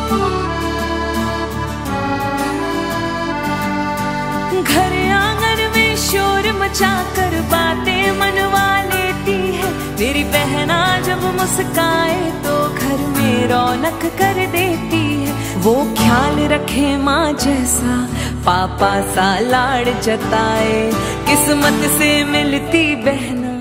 घर आंगन में शोर मचाकर बातें मनवा लेती है मेरी बहना, जब मुस्काए तो घर में रौनक कर देती है। वो ख्याल रखे माँ जैसा, पापा सा लाड़ जताए, किस्मत से मिलती बहना